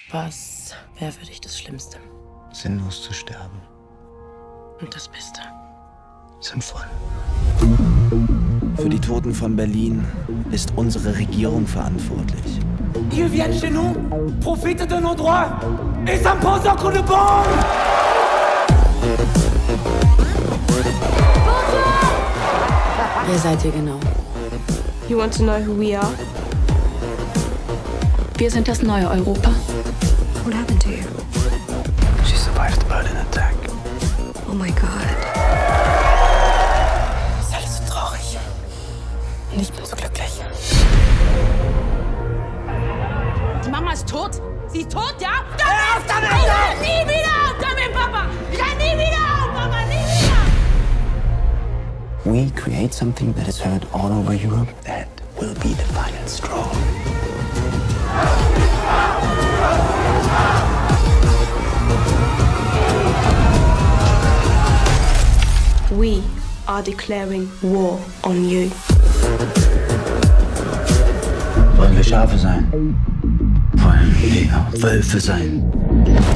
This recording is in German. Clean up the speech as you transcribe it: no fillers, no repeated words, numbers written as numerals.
Was wäre für dich das Schlimmste? Sinnlos zu sterben. Und das Beste? Sinnvoll. Für die Toten von Berlin ist unsere Regierung verantwortlich. Ils viennent chez nous, profitent de nos droits et s'imposent un coup de bombe! Wer seid ihr genau? You want to know who we are? Wir sind das neue Europa. What happened to you? She survived the Berlin attack. Oh my God. Ist alles so traurig. Und ich bin so glücklich. Die Mama ist tot? Sie ist tot, ja? Hör auf damit! Ich renn nie wieder auf damit, Papa! Ich renn nie wieder auf, Mama, nie wieder! We create something that is heard all over Europe. That will be the final straw. We are declaring war on you. Wollen wir Schafe sein? Wollen wir Wölfe sein?